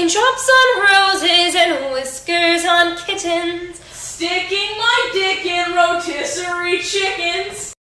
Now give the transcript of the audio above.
Raindrops on roses and whiskers on kittens. Sticking my dick in rotisserie chickens.